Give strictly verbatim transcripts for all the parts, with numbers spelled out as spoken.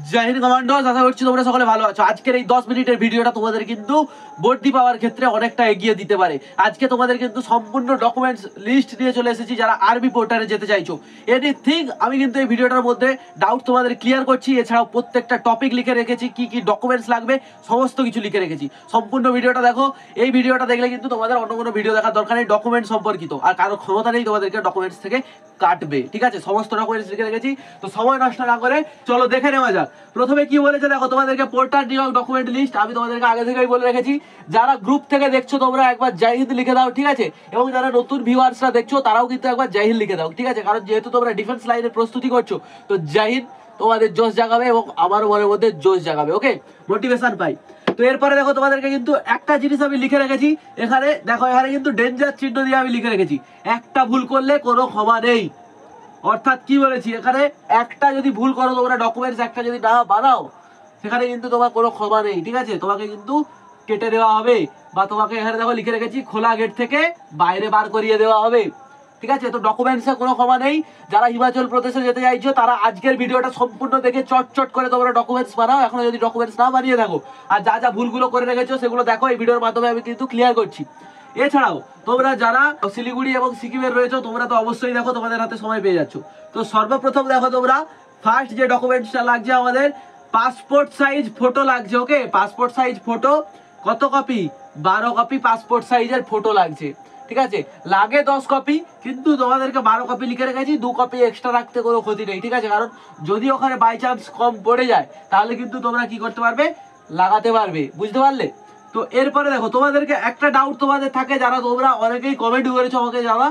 জয় Hind commandos, আশা করছি তোমরা সকলে ভালো আছো। আজকের এই দশ মিনিটের ভিডিওটা তোমাদের কিন্তু ভর্তি পাওয়ার ক্ষেত্রে অনেকটা এগিয়ে দিতে পারে। আজকে তোমাদের কিন্তু সম্পূর্ণ ডকুমেন্টস লিস্ট নিয়ে চলে এসেছি যারা আর্মি পোর্টালে যেতে চাইছো। এনিথিং আমি কিন্তু এই ভিডিওটার মধ্যে ডাউট তোমাদের ক্লিয়ার করছি। এছাড়াও প্রত্যেকটা টপিক লিখে রেখেছি, কি কি ডকুমেন্টস লাগবে সমস্ত কিছু লিখে রেখেছি। সম্পূর্ণ ভিডিওটা দেখো। এই ভিডিওটা দেখলে কিন্তু তোমাদের অন্য কোনো ভিডিও দেখার দরকার নেই। ডকুমেন্ট সম্পর্কিত আর কারো ক্ষমতা নেই তোমাদেরকে ডকুমেন্টস থেকে কাটবে, ঠিক আছে? সমস্ত ডকুমেন্টস লিখে রেখেছি, তো সময় নষ্ট না করে চলো দেখে নেওয়া যাক। প্রথমে কি বলেছে দেখো, তোমাদেরকে পোর্টাল নিয়োগ ডকুমেন্ট লিস্ট আমি তোমাদেরকে আগে থেকেই বলে রেখেছি। যারা গ্রুপ থেকে দেখছো তোমরা একবার জয় হিন্দ লিখে দাও, ঠিক আছে? এবং যারা নতুন ভিউয়ার্সরা দেখছো তারাও কিন্তু একবার জয় হিন্দ লিখে দাও, ঠিক আছে? কারণ যেহেতু তোমরা ডিফেন্স লাইনের প্রস্তুতি করছো, তো জয় হিন্দ তোমাদের জোশ জাগাবে এবং আমার মনের মধ্যে জোশ জাগাবে। ওকে, মোটিভেশন পাই। তো এরপরে দেখো তোমাদেরকে কিন্তু একটা জিনিস আমি লিখে রেখেছি এখানে, দেখো এখানে কিন্তু ডেঞ্জার চিহ্ন দিয়ে আমি লিখে রেখেছি। একটা ভুল করলে কোনো ক্ষমা নেই। অর্থাৎ কি বলেছি, এখানে একটা যদি ভুল করো তোমরা, ডকুমেন্টস একটা যদি না বানাও, সেখানে কিন্তু তোমার কোনো ক্ষমা নেই, ঠিক আছে? তোমাকে কিন্তু কেটে দেওয়া হবে, বা তোমাকে এখানে দেখো লিখে রেখেছি খোলা গেট থেকে বাইরে বার করিয়ে দেওয়া হবে, ঠিক আছে? তো ডকুমেন্টসে কোনো ক্ষমা নেই। যারা হিমাচল প্রদেশে যেতে চাইছো তারা আজকের ভিডিওটা সম্পূর্ণ দেখে চট চট করে তোমরা ডকুমেন্টস বানাও, এখনো যদি ডকুমেন্টস না বানিয়ে থাকো। আর যা যা ভুলগুলো করে রেখেছো সেগুলো দেখো, এই ভিডিওর মাধ্যমে আমি কিন্তু ক্লিয়ার করছি। এছাড়াও তোমরা যারা শিলিগুড়ি এবং সিকিমের রয়েছো তোমরা তো অবশ্যই দেখো তোমাদের হাতে সময় পেয়ে যাচ্ছ। তো সর্বপ্রথম দেখো তোমরা ফার্স্ট যে ডকুমেন্টসটা লাগছে আমাদের পাসপোর্ট সাইজ ফটো লাগছে। ওকে, পাসপোর্ট সাইজ ফটো কত কপি? বারো কপি পাসপোর্ট সাইজের ফটো লাগছে, ঠিক আছে? লাগে দশ কপি, কিন্তু তোমাদেরকে বারো কপি লিখে রেখেছি, দু কপি এক্সট্রা রাখতে কোনো ক্ষতি নেই, ঠিক আছে? কারণ যদি ওখানে বাই চান্স কম পড়ে যায় তাহলে কিন্তু তোমরা কি করতে পারবে, লাগাতে পারবে, বুঝতে পারলে? তো এরপরে দেখো তোমাদেরকে একটা ডাউট তোমাদের থাকে, যারা তোমরা অনেকেই কমেন্ট করেছো আমাকে, যারা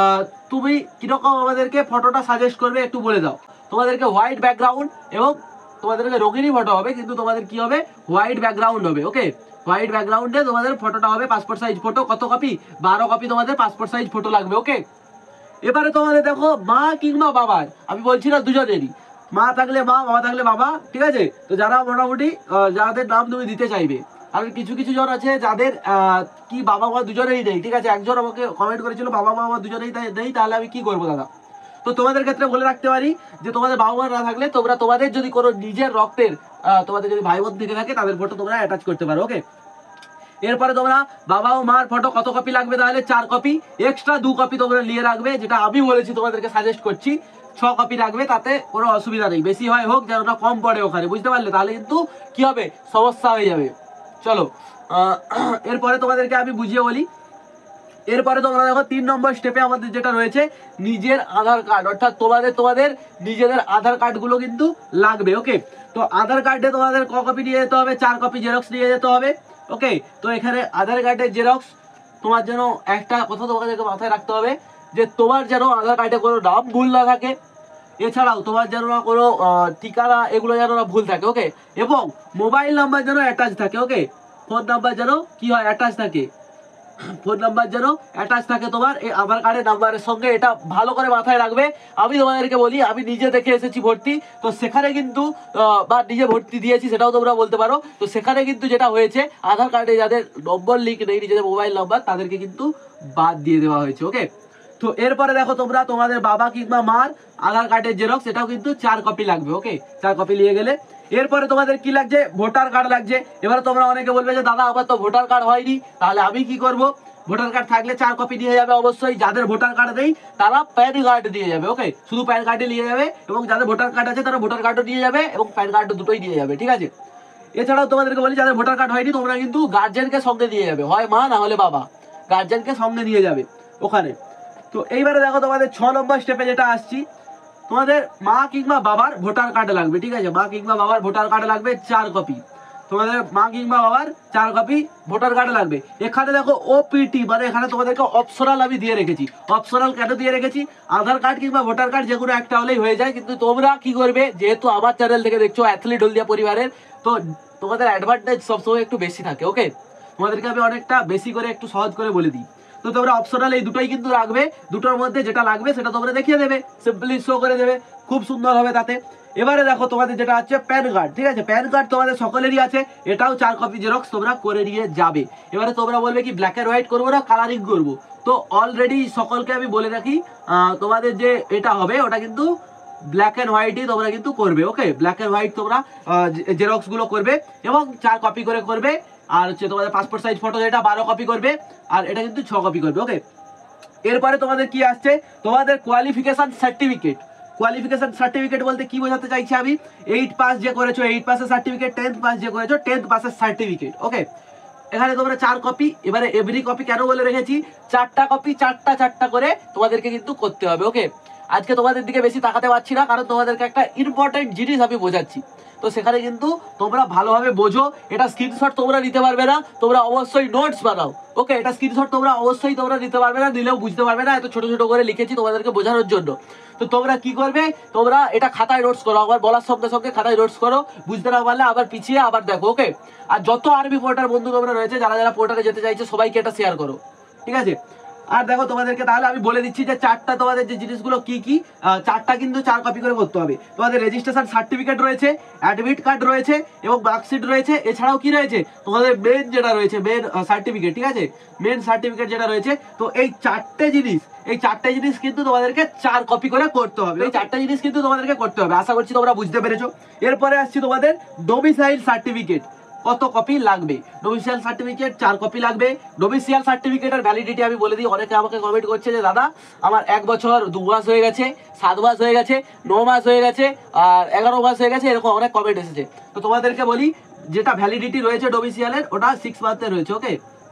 তুমি কিরকম আমাদেরকে ফটোটা সাজেস্ট করবে একটু বলে দাও। তোমাদেরকে হোয়াইট ব্যাকগ্রাউন্ড এবং তোমাদেরকে রঙিনই ফটো হবে, কিন্তু তোমাদের কি হবে, হোয়াইট ব্যাকগ্রাউন্ড হবে। ওকে, হোয়াইট ব্যাকগ্রাউন্ডে তোমাদের ফটোটা হবে পাসপোর্ট সাইজ ফটো। কত কপি? বারো কপি তোমাদের পাসপোর্ট সাইজ ফটো লাগবে। ওকে, এবারে তোমাদের দেখো মা কিংবা বাবার, আমি বলছি না দুজনেরই, মা থাকলে মা, বাবা থাকলে বাবা, ঠিক আছে? তো যারা মোটামুটি যাদের নাম তুমি দিতে চাইবে, আর কিছু কিছু জন আছে যাদের কি বাবা মা দুজনেই নেই, ঠিক আছে? একজন আমাকে কমেন্ট করেছিল বাবা মা আমার দুজনেই নেই, তাহলে আমি কি করবো দাদা? তো তোমাদের ক্ষেত্রে বলে রাখতে পারি যে তোমাদের বাবা মা না থাকলে তোমরা তোমাদের যদি কোনো নিজের রক্তের তোমাদের যদি ভাই বোন থেকে থাকে তাদের ফটো তোমরা অ্যাটাচ করতে পারো। ওকে, এরপরে তোমরা বাবা ও মার ফটো কত কপি লাগবে? তাহলে চার কপি, এক্সট্রা দু কপি তোমরা নিয়ে রাখবে, যেটা আমি বলেছি তোমাদেরকে সাজেস্ট করছি, ছ কপি রাখবে, তাতে কোনো অসুবিধা নেই। বেশি হয় হোক, যেন না কম পড়ে ওখানে, বুঝতে পারলে? তাহলে কিন্তু কি হবে, সমস্যা হয়ে যাবে। চলো এরপরে তোমাদেরকে আমি বুঝিয়ে বলি। এরপরে তোমরা দেখো তিন নম্বর স্টেপে আমাদের যেটা রয়েছে নিজের আধার কার্ড, অর্থাৎ তোমাদের তোমাদের নিজেদের আধার কার্ডগুলো কিন্তু লাগবে। ওকে, তো আধার কার্ডে তোমাদের ক কপি নিয়ে যেতে হবে? চার কপি জেরক্স নিয়ে যেতে হবে। ওকে, তো এখানে আধার কার্ডের জেরক্স তোমার যেন একটা কথা তোমাদেরকে মাথায় রাখতে হবে, যে তোমার যেন আধার কার্ডে কোনো নাম ভুল না থাকে, এছাড়াও তোমার যেন না কোনো ঠিকানা এগুলো যেন না ভুল থাকে। ওকে, এবং মোবাইল নাম্বার যেন অ্যাটাচ থাকে। ওকে, ফোন নাম্বার যেন কি হয়, অ্যাটাচ থাকে, ফোন নাম্বার যেন অ্যাটাচ থাকে তোমার এই আধার কার্ডের নাম্বারের সঙ্গে। এটা ভালো করে মাথায় রাখবে। আমি তোমাদেরকে বলি, আমি নিজে দেখে এসেছি ভর্তি, তো সেখানে কিন্তু বা নিজে ভর্তি দিয়েছি সেটাও তোমরা বলতে পারো। তো সেখানে কিন্তু যেটা হয়েছে, আধার কার্ডে যাদের নম্বর লিঙ্ক নেই নিজেদের মোবাইল নাম্বার, তাদেরকে কিন্তু বাদ দিয়ে দেওয়া হয়েছে। ওকে, তো এরপরে দেখো তোমরা তোমাদের বাবা কিংবা মার আধার কার্ডের জেরক্স, এটাও কিন্তু চার কপি লাগবে। ওকে, চার কপি নিয়ে গেলে এরপরে তোমাদের কি লাগছে, ভোটার কার্ড লাগছে। এবারে তোমরা অনেকে বলবে যে দাদা আমার তো ভোটার কার্ড হয়নি, তাহলে আমি কি করব? ভোটার কার্ড থাকলে চার কপি নিয়ে যাবে অবশ্যই। যাদের ভোটার কার্ড নেই তারা প্যান কার্ড দিয়ে যাবে। ওকে, শুধু প্যান কার্ডে নিয়ে যাবে, এবং যাদের ভোটার কার্ড আছে তারা ভোটার কার্ডও নিয়ে যাবে এবং প্যান কার্ড দুটোই নিয়ে যাবে, ঠিক আছে? এছাড়াও তোমাদেরকে বলি, যাদের ভোটার কার্ড হয়নি তোমরা কিন্তু গার্জেনকে সঙ্গে নিয়ে যাবে, হয় মা না হলে বাবা, গার্জেনকে সঙ্গে নিয়ে যাবে ওখানে। তো এইবারে দেখো তোমাদের ছ নম্বর স্টেপে যেটা আসছি, তোমাদের মা কিংবা বাবার ভোটার কার্ড লাগবে, ঠিক আছে? মা কিংবা বাবার ভোটার কার্ড লাগবে চার কপি। তোমাদের মা কিংবা বাবার চার কপি ভোটার কার্ড লাগবে। এখানে দেখো ওপিটি, মানে এখানে তোমাদেরকে অপশনাল আমি দিয়ে রেখেছি। অপশনাল কেন দিয়ে রেখেছি? আধার কার্ড কিংবা ভোটার কার্ড যে কোনো একটা হলেই হয়ে যায়, কিন্তু তোমরা কি করবে, যেহেতু আমার চ্যানেল থেকে দেখছো অ্যাথলিট হলদিয়া পরিবারের, তো তোমাদের অ্যাডভান্টেজ সবসময় একটু বেশি থাকে। ওকে, তোমাদেরকে আমি অনেকটা বেশি করে একটু সহজ করে বলে দিই। তো তোমরা অপশনাল এই দুটোই কিন্তু রাখবে, দুটোর মধ্যে যেটা লাগবে সেটা তোমরা দেখিয়ে দেবে, সিম্পলি শো করে দেবে, খুব সুন্দর হবে তাতে। এবারে দেখো তোমাদের যেটা আছে প্যান কার্ড, ঠিক আছে? প্যান কার্ড তোমাদের সকলেরই আছে, এটাও চার কপি জেরক্স তোমরা করে নিয়ে যাবে। এবারে তোমরা বলবে কি ব্ল্যাক অ্যান্ড হোয়াইট করবো না কালারিং করবো? তো অলরেডি সকলকে আমি বলে রাখি, তোমাদের যে এটা হবে ওটা কিন্তু ব্ল্যাক অ্যান্ড হোয়াইটই তোমরা কিন্তু করবে। ওকে, ব্ল্যাক অ্যান্ড হোয়াইট তোমরা জেরক্স গুলো করবে এবং চার কপি করে করবে। আর হচ্ছে তোমাদের পাসপোর্ট সাইজ ফটো যেটা বারো কপি করবে, আর এটা কিন্তু ছ কপি করবে। ওকে, এরপরে তোমাদের কি আসছে, তোমাদের কোয়ালিফিকেশন সার্টিফিকেট। কোয়ালিফিকেশন সার্টিফিকেট বলতে কি বোঝাতে চাইছি আমি, এইট পাস যে করেছো এইট পাসের সার্টিফিকেট, টেন্থ পাস যে করেছো টেন্থ পাসের সার্টিফিকেট। ওকে, এখানে তোমরা চার কপি, এবারে এভরি কপি কেন বলে রেখেছি, চারটা কপি চারটা চারটা করে তোমাদেরকে কিন্তু করতে হবে। ওকে, আজকে তোমাদের দিকে বেশি তাকাতে পারছি না, কারণ তোমাদেরকে একটা ইম্পর্টেন্ট জিনিস আমি বোঝাচ্ছি, তো সেখানে কিন্তু তোমরা ভালোভাবে বোঝো। এটা স্ক্রিনশট তোমরা নিতে পারবে না, তোমরা অবশ্যই নোটস বানাও। ওকে, এটা স্ক্রিনশট তোমরা অবশ্যই তোমরা নিতে পারবে না, নিলেও বুঝতে পারবে না, এত ছোট ছোট করে লিখেছি তোমাদেরকে বোঝানোর জন্য। তো তোমরা কি করবে, তোমরা এটা খাতায় নোটস করো, আবার বলার সঙ্গে সঙ্গে খাতায় নোটস করো, বুঝতে না পারলে আবার পিছিয়ে আবার দেখো। ওকে, আর যত আর্মি পোর্টার বন্ধু তোমরা রয়েছে, যারা যারা পোর্টারে যেতে চাইছে, সবাইকে এটা শেয়ার করো, ঠিক আছে। আর দেখো তোমাদেরকে তাহলে আমি বলে দিচ্ছি যে চারটা তোমাদের যে জিনিসগুলো কি কি, চারটা কিন্তু চার কপি করে করতে হবে। তোমাদের রেজিস্ট্রেশন সার্টিফিকেট রয়েছে, অ্যাডমিট কার্ড রয়েছে এবং মার্কশিট রয়েছে। এছাড়াও কি রয়েছে, তোমাদের মেন যেটা রয়েছে মেন সার্টিফিকেট, ঠিক আছে, মেন সার্টিফিকেট যেটা রয়েছে। তো এই চারটে জিনিস এই চারটে জিনিস কিন্তু তোমাদেরকে চার কপি করে করতে হবে। এই চারটে জিনিস কিন্তু তোমাদেরকে করতে হবে, আশা করছি তোমরা বুঝতে পেরেছো। এরপরে আসছি তোমাদের ডোমিসাইল সার্টিফিকেট, কত কপি লাগবে। ডোমিসিয়াল সার্টিফিকেট চার কপি লাগবে। ডোমিসিয়াল সার্টিফিকেটের ভ্যালিডিটি আমি বলে দিই, অনেকে আমাকে কমেন্ট করছে যে দাদা আমার এক বছর দু মাস হয়ে গেছে, সাত মাস হয়ে গেছে, ন মাস হয়ে গেছে, আর এগারো মাস হয়ে গেছে, এরকম অনেক কমেন্ট এসেছে। তো তোমাদেরকে বলি, যেটা ভ্যালিডিটি রয়েছে ডোমিসিয়ালের, ওটা সিক্স মান্থের রয়েছে। ওকে,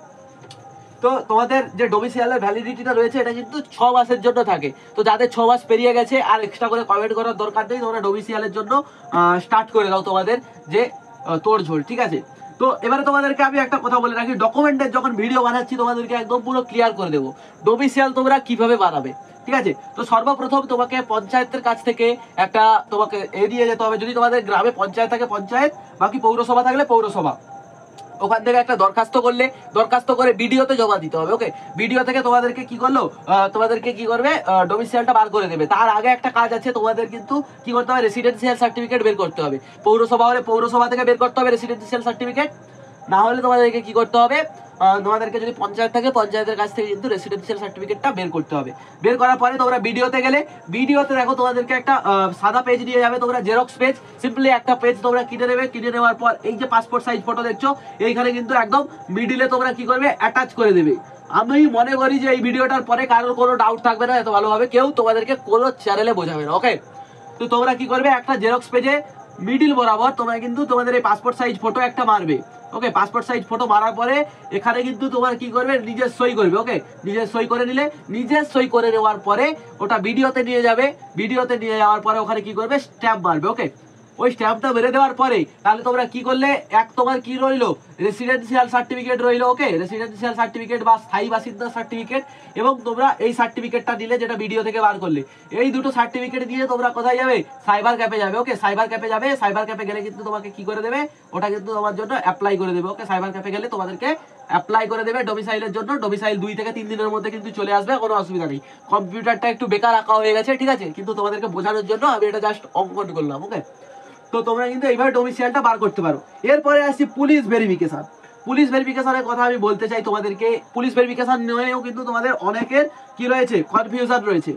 তো তোমাদের যে ডোমিসিয়ালের ভ্যালিডিটিটা রয়েছে, এটা কিন্তু ছ মাসের জন্য থাকে। তো যাদের ছ মাস পেরিয়ে গেছে আর এক্সট্রা করে কমেন্ট করার দরকার নেই, তোমরা ডোমিসিয়ালের জন্য স্টার্ট করে দাও তোমাদের যে তোড়ঝোড়, ঠিক আছে। তো এবারে তোমাদেরকে আমি একটা কথা বলে রাখি, ডকুমেন্টের যখন ভিডিও বানাচ্ছি তোমাদেরকে একদম পুরো ক্লিয়ার করে দেবো ডোমিসিয়াল তোমরা কিভাবে বানাবে, ঠিক আছে। তো সর্বপ্রথম তোমাকে পঞ্চায়েতের কাছ থেকে একটা তোমাকে এড়িয়ে যেতে হবে। যদি তোমাদের গ্রামে পঞ্চায়েত থাকে পঞ্চায়েত, বাকি পৌরসভা থাকলে পৌরসভা, ওখান থেকে একটা দরখাস্ত করলে, দরখাস্ত করে বিডিওতে জমা দিতে হবে। ওকে, বিডিও থেকে তোমাদেরকে কি করলো, তোমাদেরকে কি করবে, ডোমিসিয়ালটা বার করে দেবে। তার আগে একটা কাজ আছে, তোমাদের কিন্তু কি করতে হবে, রেসিডেন্সিয়াল সার্টিফিকেট বের করতে হবে। পৌরসভা হলে পৌরসভা থেকে বের করতে হবে রেসিডেন্সিয়াল সার্টিফিকেট, না হলে তোমাদেরকে কি করতে হবে, তোমাদেরকে যদি পঞ্চায়েত থাকে পঞ্চায়েতের কাছ থেকে কিন্তু রেসিডেন্সিয়াল সার্টিফিকেটটা বের করতে হবে। বের করার পরে তোমরা বিডিওতে গেলে, বিডিওতে দেখো তোমাদেরকে একটা সাদা পেজ নিয়ে যাবে, তোমরা জেরক্স পেজ, সিম্পলি একটা পেজ তোমরা কিনে নেবে। কিনে নেওয়ার পর এই যে পাসপোর্ট সাইজ ফটো দেখছো, এইখানে কিন্তু একদম মিডিলে তোমরা কি করবে, অ্যাটাচ করে দেবে। আমি মনে করি যে এই ভিডিওটার পরে কারোর কোনো ডাউট থাকবে না, এত ভালোভাবে কেউ তোমাদেরকে কোনো চ্যানেলে বোঝাবে না। ওকে, তো তোমরা কি করবে, একটা জেরক্স পেজে মিডিল বরাবর তোমরা কিন্তু তোমাদের এই পাসপোর্ট সাইজ ফটো একটা মারবে। ওকে, পাসপোর্ট সাইজ ফটো মারার পরে এখানে কিন্তু তোমার কি করবে, নিজের সই করবে। ওকে, নিজের সই করে নিলে, নিজের সই করে নেওয়ার পরে ওটা ভিডিওতে নিয়ে যাবে। ভিডিওতে নিয়ে যাওয়ার পরে ওখানে কি করবে, স্ট্যাম্প মারবে। ওকে, ওই স্ট্যাম্পটা মেরে দেওয়ার পরে তাহলে তোমরা কি করলে, এক তোমার কি রইলো, রেসিডেন্সিয়াল সার্টিফিকেট রইলো। ওকে, রেসিডেন্সিয়াল সার্টিফিকেট বা স্থায়ী বাসিন্দা সার্টিফিকেট, এবং তোমরা এই সার্টিফিকেটটা নিলে যেটা ভিডিও থেকে বার করলে, এই দুটো সার্টিফিকেট দিয়ে তোমরা কোথায় যাবে, সাইবার ক্যাফে যাবে। ওকে, সাইবার ক্যাফে যাবে। সাইবার ক্যাফে গেলে কিন্তু তোমাকে কি করে দেবে, ওটা কিন্তু তোমার জন্য অ্যাপ্লাই করে দেবে। ওকে, সাইবার ক্যাফে গেলে তোমাদেরকে অ্যাপ্লাই করে দেবে ডোমিসাইলের জন্য। ডোমিসাইল দুই থেকে তিন দিনের মধ্যে কিন্তু চলে আসবে, কোনো অসুবিধা নেই। কম্পিউটারটা একটু বেকার রাখা হয়ে গেছে, ঠিক আছে, কিন্তু তোমাদেরকে বোঝানোর জন্য আমি এটা জাস্ট অঙ্কন করলাম। ওকে, তো তোমরা কিন্তু এইভাবে ডোমিসিয়ালটা বার করতে পারো। এরপরে আসছি পুলিশ ভেরিফিকেশন। পুলিশ ভেরিফিকেশনের কথা আমি বলতে চাই তোমাদেরকে, পুলিশ ভেরিফিকেশন নিয়েও কিন্তু তোমাদের অনেকের কি রয়েছে, কনফিউশন রয়েছে।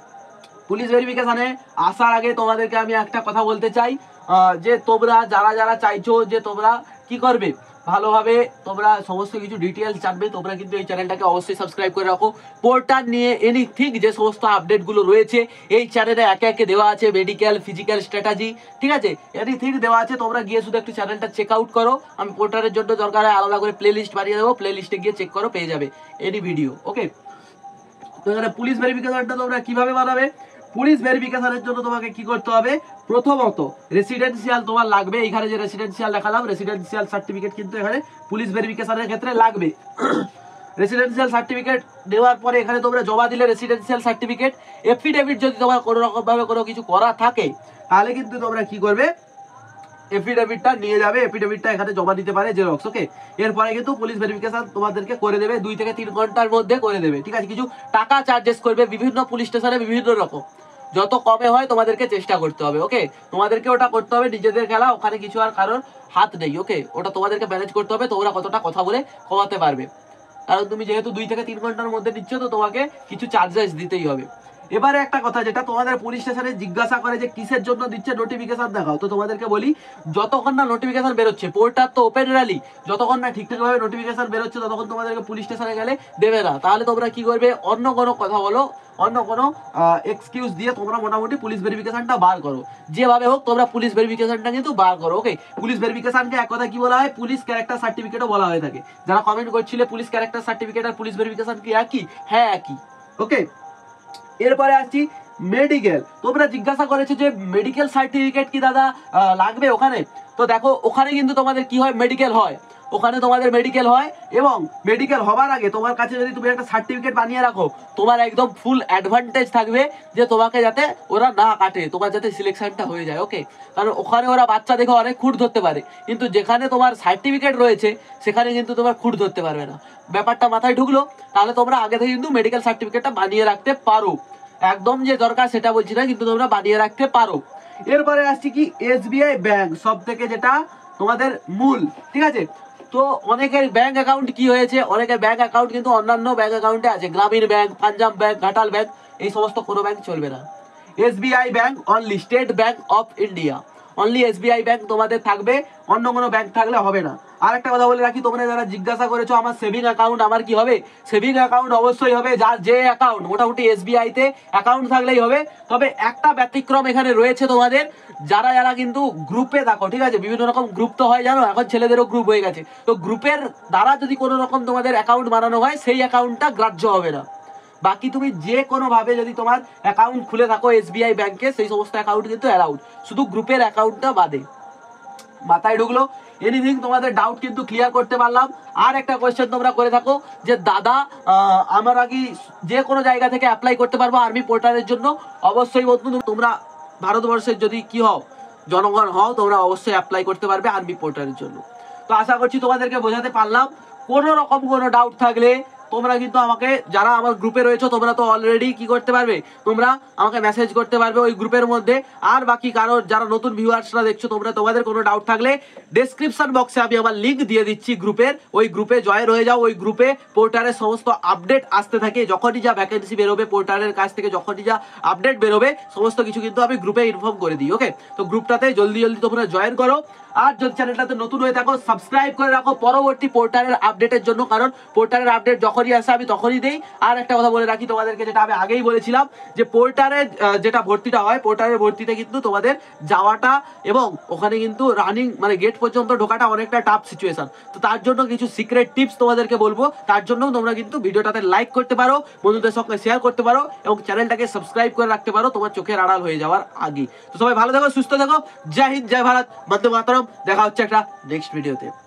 পুলিশ ভেরিফিকেশনে আসার আগে তোমাদেরকে আমি একটা কথা বলতে চাই, যে তোমরা যারা যারা চাইছো যে তোমরা কি করবে, ভালোভাবে তোমরা সমস্ত কিছু ডিটেলস জানবে, তোমরা কিন্তু এই চ্যানেলটাকে অবশ্যই সাবস্ক্রাইব করে রাখো। পোর্টাল নিয়ে এনিথিং যে সমস্ত আপডেটগুলো রয়েছে এই চ্যানেলে একে একে দেওয়া আছে, মেডিকেল, ফিজিক্যাল স্ট্র্যাটেজি, ঠিক আছে, এনিথিং দেওয়া আছে। তোমরা গিয়ে শুধু একটু চ্যানেলটা চেক আউট করো। আমি পোর্টালের জন্য দরকার হয় আলাদা করে প্লে লিস্ট বানিয়ে দেবো, প্লে লিস্টে গিয়ে চেক করো, পেয়ে যাবে এনি ভিডিও। ওকে, তো এখানে পুলিশ ভেরিফিকেশনটা তোমরা কিভাবে বানাবে, পুলিশ ভেরিফিকেশনের জন্য তোমাকে কি করতে হবে, প্রথমত রেসিডেন্সিয়াল তোমার লাগবে। এখানে যে রেসিডেন্সিয়াল দেখালাম, রেসিডেন্সিয়াল সার্টিফিকেট কিন্তু এখানে পুলিশ ভেরিফিকেশনের ক্ষেত্রে লাগবে। রেসিডেন্সিয়াল সার্টিফিকেট দেওয়ার পরে এখানে তোমরা জমা দিলে রেসিডেন্সিয়াল সার্টিফিকেট, এফিডেভিট যদি তোমার কোনো রকম ভাবে কোনো কিছু করা থাকে তাহলে কিন্তু তোমরা কি করবে, এফিডেভিটটা নিয়ে যাবে, এফিডেভিটটা এখানে জমা দিতে পারে জেরক্স। ওকে, এরপরে কিন্তু পুলিশ ভেরিফিকেশন তোমাদেরকে করে দেবে, দুই থেকে তিন ঘন্টার মধ্যে করে দেবে, ঠিক আছে। কিছু টাকা চার্জেস করবে, বিভিন্ন পুলিশ স্টেশনে বিভিন্ন রকম, যত কমে হয় তোমাদেরকে চেষ্টা করতে হবে। ওকে, তোমাদেরকে ওটা করতে হবে, নিজেদের খেলা, ওখানে কিছু আর কারোর হাত নেই। ওকে, ওটা তোমাদেরকে ম্যানেজ করতে হবে, তোমরা কতটা কথা বলে কমাতে পারবে, কারণ তুমি যেহেতু দুই থেকে তিন ঘন্টার মধ্যে নিচ্ছ, তো তোমাকে কিছু চার্জেস দিতেই হবে। এবারে একটা কথা, যেটা তোমাদের পুলিশ স্টেশনে জিজ্ঞাসা করে যে কিসের জন্য দিচ্ছে নোটিফিকেশন দেখাও, তো তোমাদেরকে বলি যতক্ষণ না নোটিফিকেশন বেরোচ্ছে, পোর্টার তো ওপেন র্যালি, যতক্ষণ না ঠিকঠাক ভাবে নোটিফিকেশন বেরোচ্ছে ততক্ষণ তোমাদেরকে পুলিশ স্টেশনে গেলে দেবে না। তাহলে তোমরা কি করবে, অন্য কোনো কথা বলো, অন্য কোনো এক্সকিউজ দিয়ে তোমরা মোটামুটি পুলিশ ভেরিফিকেশনটা বার করো, যেভাবে হোক তোমরা পুলিশ ভেরিফিকেশনটা কিন্তু বার করো। ওকে, পুলিশ ভেরিফিকেশনকে এক কথা কি বলা হয়, পুলিশ ক্যারেক্টার সার্টিফিকেটও বলা হয়ে থাকে। যারা কমেন্ট করছিলে পুলিশ ক্যারেক্টার সার্টিফিকেট আর পুলিশ ভেরিফিকেশন কি একই, হ্যাঁ একই। ওকে, এরপরে আসছি মেডিকেল। তোমরা জিজ্ঞাসা করেছো যে মেডিকেল সার্টিফিকেট কি দাদা লাগবে ওখানে, তো দেখো ওখানে কিন্তু তোমাদের কি হয়, মেডিকেল হয়, ওখানে তোমাদের মেডিকেল হয়, এবং মেডিকেল হবার আগে তোমার কাছে যদি তুমি একটা সার্টিফিকেট বানিয়ে রাখো, তোমার একদম ফুল অ্যাডভান্টেজ থাকবে যে তোমাকে যাতে ওরা না কাটে, তোমার যাতে সিলেকশনটা হয়ে যায়। ওকে, কারণ ওখানে ওরা বাচ্চা দেখে অনেক খুঁট ধরতে পারে, কিন্তু যেখানে তোমার সার্টিফিকেট রয়েছে সেখানে কিন্তু তোমার খুঁট ধরতে পারবে না। ব্যাপারটা মাথায় ঢুকলো? তাহলে তোমরা আগে থেকে কিন্তু মেডিকেল সার্টিফিকেটটা বানিয়ে রাখতে পারো, একদম যে দরকার সেটা বলছি না, কিন্তু তোমরা বানিয়ে রাখতে পারো। এরপরে আসছি কি, এসবিআই ব্যাংক, সব থেকে যেটা তোমাদের মূল, ঠিক আছে। তো অনেকের ব্যাংক অ্যাকাউন্ট কি হয়েছে, অনেকের ব্যাংক অ্যাকাউন্ট কিন্তু অন্যান্য ব্যাংক অ্যাকাউন্টে আছে, Gramin bank, Punjab bank, Ghatal bank, এই সমস্ত কোনো ব্যাংক চলবে না। SBI bank only, State Bank of India only SBI bank তোমাদের থাকবে, অন্য কোনো ব্যাংক থাকলে হবে না। আর একটা কথা বলে রাখি, তোমরা যারা জিজ্ঞাসা করেছো আমার সেভিং অ্যাকাউন্ট আমার কি হবে, সেভিং অ্যাকাউন্ট অবশ্যই হবে, যার যে অ্যাকাউন্ট মোটামুটি এসবিআই তে অ্যাকাউন্ট থাকলেই হবে। তবে একটা ব্যতিক্রম এখানে রয়েছে তোমাদের, যারা যারা কিন্তু গ্রুপে থাকো, ঠিক আছে, বিভিন্ন রকম গ্রুপ তো হয় জানো, এখন ছেলেদেরও গ্রুপ হয়ে গেছে, তো গ্রুপের দ্বারা যদি কোনো রকম তোমাদের অ্যাকাউন্ট বানানো হয় সেই অ্যাকাউন্টটা গ্রাহ্য হবে না। বাকি তুমি যে কোনো ভাবে যদি তোমার অ্যাকাউন্ট খুলে থাকো এসবিআই ব্যাংকে, সেই সমস্ত অ্যাকাউন্ট কিন্তু অ্যালাউড, শুধু গ্রুপের অ্যাকাউন্টটা বাদে। মাথায় ঢুকলো? এনিথিং তোমাদের ডাউট কিন্তু ক্লিয়ার করতে পারলাম। আর একটা কোয়েশ্চেন তোমরা করে থাকো যে দাদা আমরা কি যে কোনো জায়গা থেকে অ্যাপ্লাই করতে পারবো আর্মি পোর্টালের জন্য? অবশ্যই বন্ধু, তোমরা ভারতবর্ষের যদি কি হও, জনগণ হও, তোমরা অবশ্যই অ্যাপ্লাই করতে পারবে আর্মি পোর্টালের জন্য। তো আশা করছি তোমাদেরকে বোঝাতে পারলাম। কোনো রকম কোনো ডাউট থাকলে তোমরা কিন্তু আমাকে, যারা আমার গ্রুপে রয়েছে তোমরা তো অলরেডি কি করতে পারবে, তোমরা আমাকে মেসেজ করতে পারবে ওই গ্রুপের মধ্যে। আর বাকি কারো যারা নতুন ভিউয়ার্সরা দেখছো, তোমরা তোমাদের কোনো ডাউট থাকলে ডেসক্রিপশন বক্সে আমি আমার লিঙ্ক দিয়ে দিচ্ছি গ্রুপের, ওই গ্রুপে জয়েন হয়ে যাও। ওই গ্রুপে পোর্টালের সমস্ত আপডেট আসতে থাকে, যখনই যা ভ্যাকেন্সি বেরোবে পোর্টালের কাছ থেকে, যখনই যা আপডেট বেরোবে সমস্ত কিছু কিন্তু আমি গ্রুপে ইনফর্ম করে দিই। ওকে, তো গ্রুপটাতে জলদি জলদি তোমরা জয়েন করো। আর যদি চ্যানেলটাতে নতুন হয়ে থাকো সাবস্ক্রাইব করে রাখো পরবর্তী পোর্টালের আপডেটের জন্য, কারণ পোর্টালের আপডেট যখনই আসে আমি তখনই দেই। আর একটা কথা বলে রাখি তোমাদেরকে, যেটা আমি আগেই বলেছিলাম, যে পোর্টালের যেটা ভর্তিটা হয়, পোর্টালের ভর্তিতে কিন্তু তোমাদের যাওয়াটা এবং ওখানে কিন্তু রানিং মানে গেট পর্যন্ত ঢোকাটা অনেকটা টাফ সিচুয়েশন। তো তার জন্য কিছু সিক্রেট টিপস তোমাদেরকে বলবো, তার জন্য তোমরা কিন্তু ভিডিওটাতে লাইক করতে পারো, বন্ধুদের সঙ্গে শেয়ার করতে পারো এবং চ্যানেলটাকে সাবস্ক্রাইব করে রাখতে পারো তোমার চোখের আড়াল হয়ে যাওয়ার আগে। তো সবাই ভালো থেকো, সুস্থ থেকো, জয় হিন্দ, জয় ভারত, বন্দে মাতরম। দেখা হচ্ছে একটা নেক্সট ভিডিওতে।